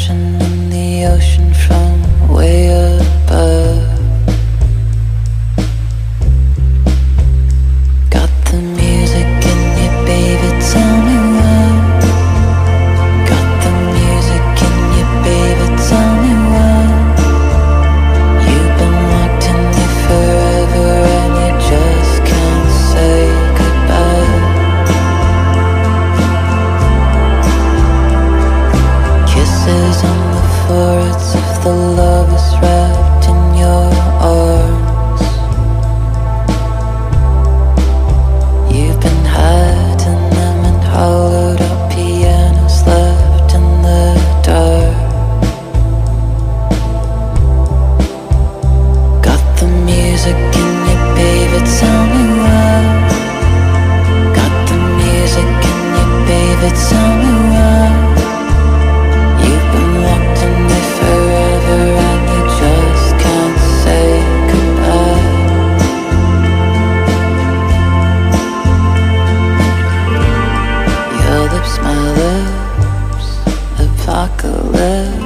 crashing in the ocean from way above. Got the music in you, baby, tell me why. Got the music in you, baby, tell me why. You've been locked in me forever and you just can't say goodbye. Kisses on the foreheads of the lovers wrapped in your arms. You've been hiding them in hollowed out pianos left in the dark. Got the music in you, baby, tell me why. Got the music in you, baby, tell me why. You've been locked in me forever and you just can't say goodbye. Your lips, my lips, apocalypse.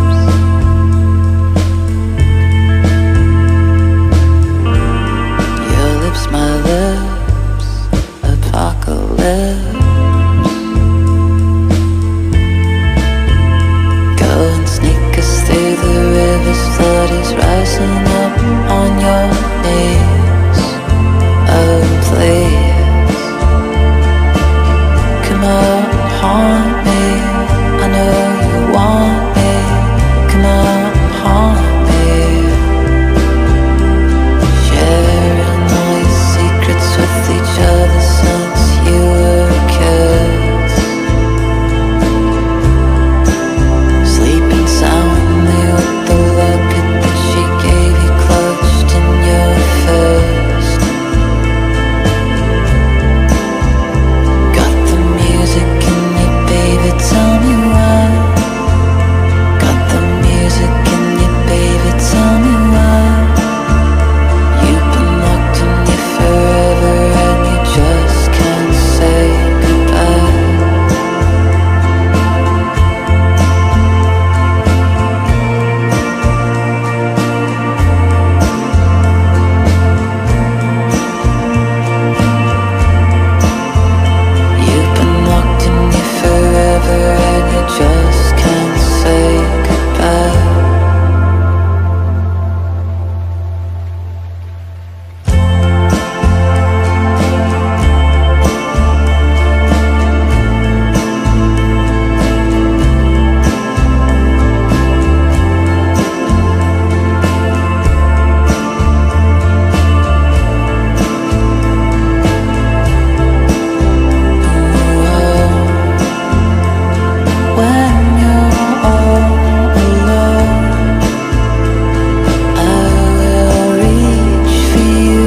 Your lips, my lips, apocalypse. Go and sneak us through the river's flood is rising up on your knees. Oh, please, come out and haunt me. I know you want me. Come out and haunt me. Sharing all your secrets with each other since you were kids. Sleeping soundly with the locket that she gave you clutched in your fist. Got the music in you, baby, tell me why. Got the music in you, baby, tell me why. You've been locked in you forever and you just can't say goodbye. You've been locked in you forever and you just can't say goodbye. When you're all alone, I will reach for you.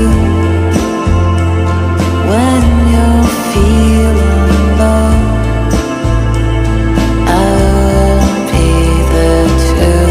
When you're feeling low, I'll be there too.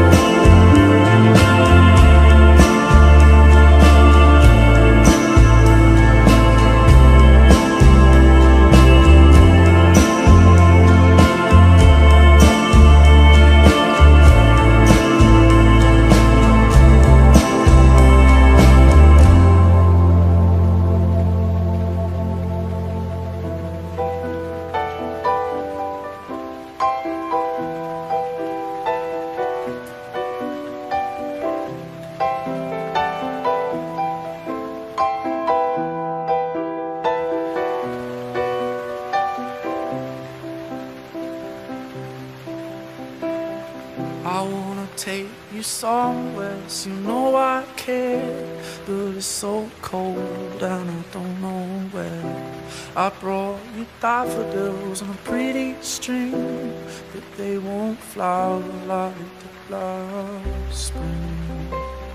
I wanna take you somewhere, so you know I care. But it's so cold and I don't know where. I brought you daffodils on a pretty string, but they won't flower like the last spring.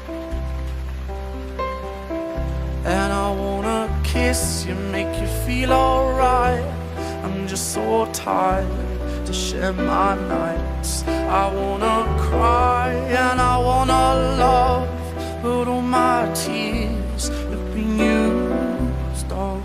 And I wanna kiss you, make you feel alright. I'm just so tired to share my nights. I wanna cry and I wanna love, but all my tears have been used up.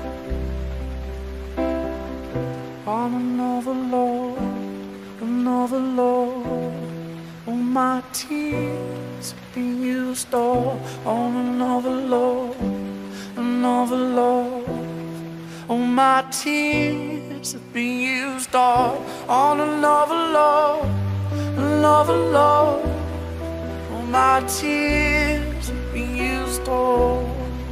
I'm another love, another love. All my tears have been used all on another love, another love. All my tears have been used all on another love, another love. All my tears have been used all.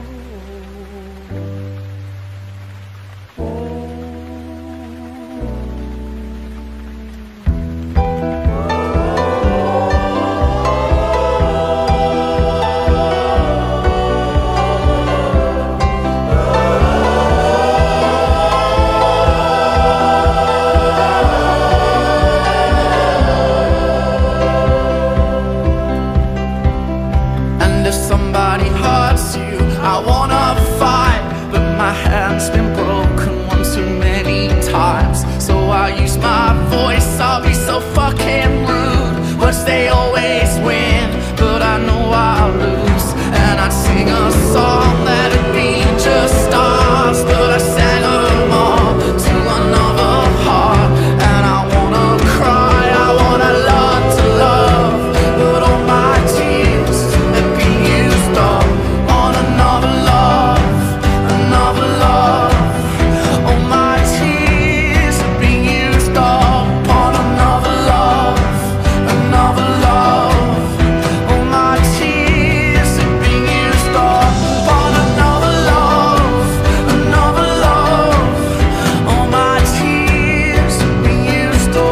If somebody hurts you, I wanna fight, but my hand's been broken one too many times. So I use my voice, I'll be so fucking rude. Words they always win, but I know I'll lose. And I'd sing a song that'd be just stars, but I sang them all to another heart. And I wanna cry, I wanna learn to love, but all my tears have been used up on another love, another love. All my tears have been used up on another love, another love. All my tears have been used up on another love, another love. All my tears have been used up.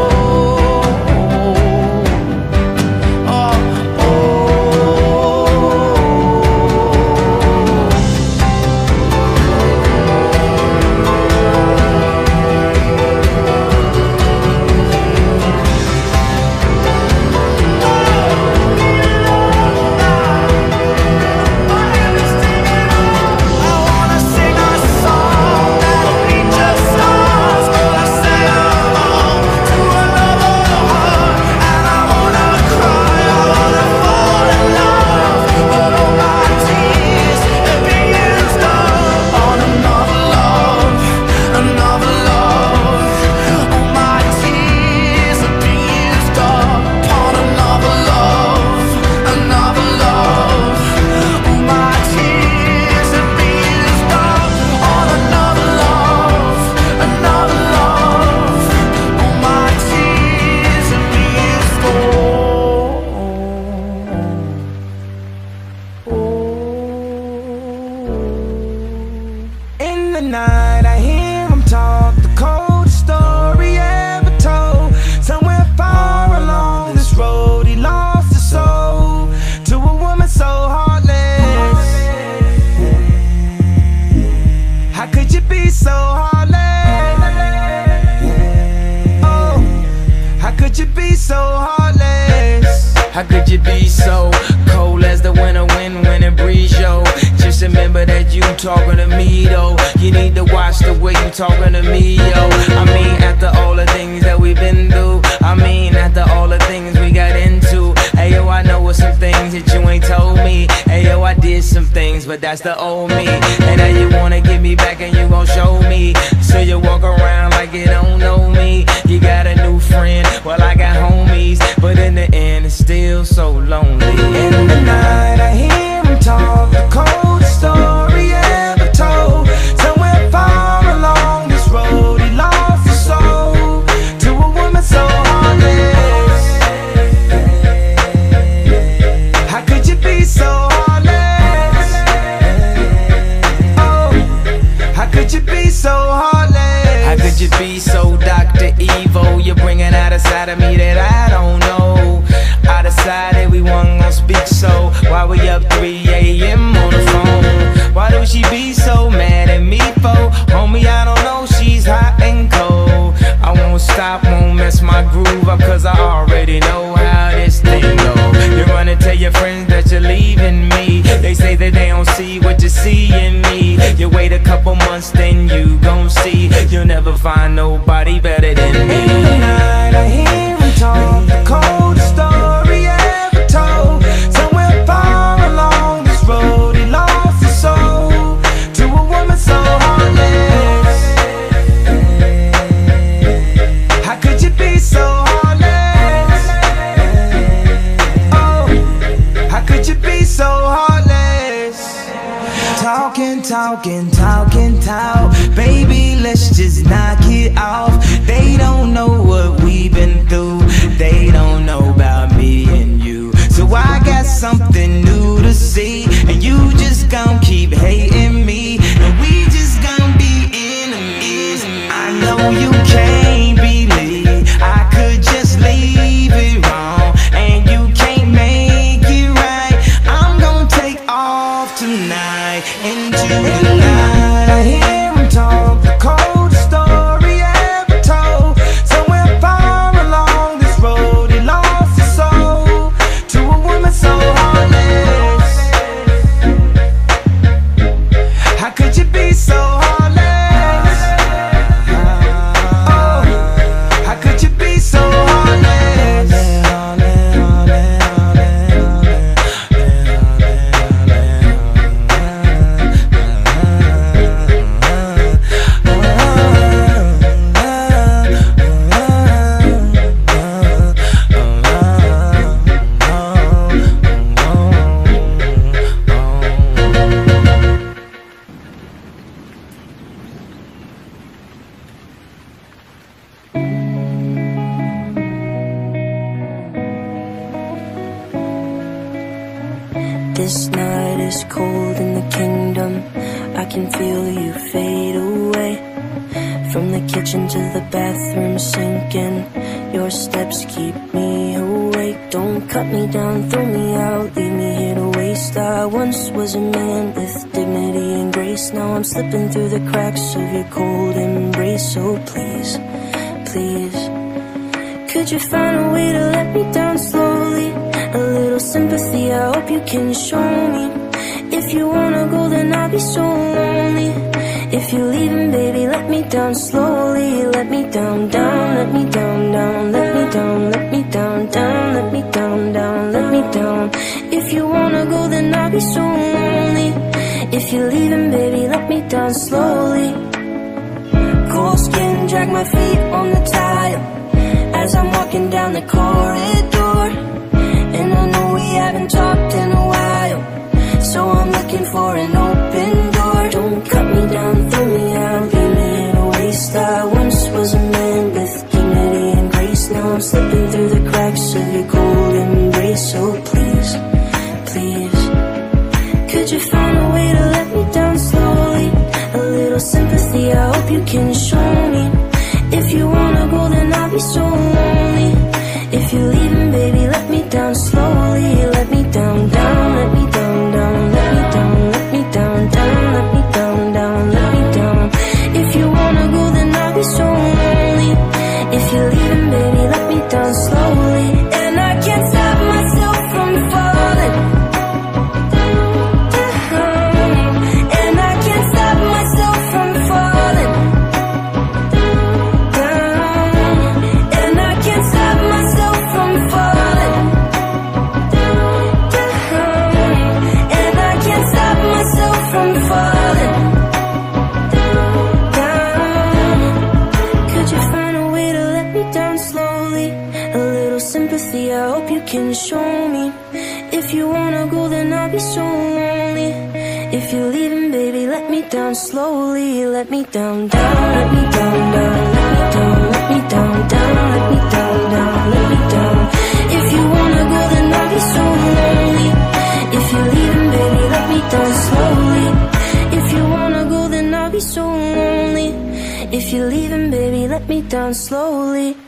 I wanna sing a song that'll be just stars, but I sang along to another heart. And I wanna cry, I wanna fall in love, but all my tears have been used up on another love, another love. All my tears have been used up on another love, another love. All my tears have been used up on another love, another love. All my tears have been used In the night I hear him talk, the coldest story ever told. Somewhere far along this road he lost his soul to a woman so heartless. How could you be so heartless? Oh, how could you be so heartless? How could you be so cold as the winter wind when it breeze, yo? Just remember that you talking to me, though. You need to watch the way you talking to me, yo. I mean, after all the things that we've been through, I mean, after all the things we got into. Hey, yo, I know what some things that you ain't told me. Hey, yo, I did some things, but that's the old me. And now you wanna get me back and you gon' show me. So you walk around like you don't know me. You got a new friend, well, I got homies, but in the end, it's still so lonely. In the night I hear him talk, the coldest story ever told. Somewhere far along this road he lost his soul to a woman so heartless. How could you be so heartless? Oh, how could you be so heartless? How could you be so Dr. Evil? You're bringing out a side of me that I don't know. I decided we weren't gonna speak, so why we up 3 a.m. on the phone? Why do she be so mad at me for? Homie, I don't know, she's hot and cold. I won't stop, won't mess my groove up, cause I already know how this thing go. You run and tell your friends that you're leaving me. They say that they don't see what you see in me. You wait a couple months, then you gon' see you'll never find nobody better than me. In the night I hear him talk, the coldest story ever told. Somewhere far along this road he lost his soul to a woman so heartless. How could you be so heartless? talk. Baby, let's just knock it off. They don't know what we've been through. They don't know about me and you. So I got something new to see, and you just gon' keep hating me, and we just gon' be enemies. I know you can't believe I could just leave it wrong, and you can't make it right. I'm gon' take off tonight into the night. I hear him talk, the coldest story ever told. Somewhere far along this road, he lost his soul to a woman so heartless. How could you be so heartless? Oh, how could you be so heartless? This night is cold in the kingdom. I can feel you fade away. From the kitchen to the bathroom sinking, your steps keep me awake. Don't cut me down, throw me out, leave me here to waste. I once was a man with dignity and grace. Now I'm slipping through the cracks of your cold embrace. So please, please, could you find a way to let me down slowly? A little sympathy, I hope you can show me. If you wanna go, then I'll be so lonely. If you're leaving, baby, let me down slowly. Let me down, down, let me down, down, let me down, let me down, down, let me down, down, let me down. If you wanna go, then I'll be so lonely. If you're leaving, baby, let me down slowly. Cold skin, drag my feet on the tile as I'm walking down the corridor. And I know we haven't talked in a while, so I'm looking for an open door. Don't cut me down, throw me out, leave me in a waste. I once was a man with dignity and grace. Now I'm slipping through the cracks of your cold embrace. So please, please, could you find a way to let me down slowly? A little sympathy, I hope you can show me. If you wanna go, then I'll be so lonely. If you're leaving, baby, let me down slowly. Let me down, down, let me down, down, let me down, let me down, down, let me down, down, let me down. If you wanna go, then I'll be so lonely. If you're leaving, baby, let me down slowly. And I can't stop myself from falling down. And I can't stop myself from falling down. And I can't stop myself from falling down. And I can't stop myself from falling down. Could you find a way to let me down slowly? A little sympathy, I hope you can show me. If you wanna go, then I'll be so lonely. If you're leaving, baby, let me down slowly. Let me down, down, let me down, down, let me down, let me down, down, let me down, down, let me down. If you wanna go, then I'll be so lonely. If you're leaving, baby, let me down slowly. If you wanna go, then I'll be so lonely. If you're leaving, baby, let me down slowly.